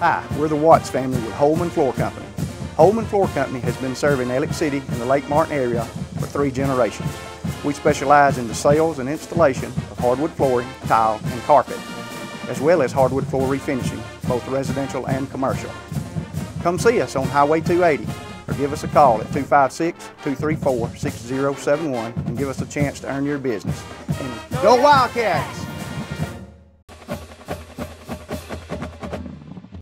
Hi, we're the Watts family with Holman Floor Company. Holman Floor Company has been serving Alex City and the Lake Martin area for 3 generations. We specialize in the sales and installation of hardwood flooring, tile, and carpet, as well as hardwood floor refinishing, both residential and commercial. Come see us on Highway 280 or give us a call at 256-234-6071 and give us a chance to earn your business. And go Wildcats!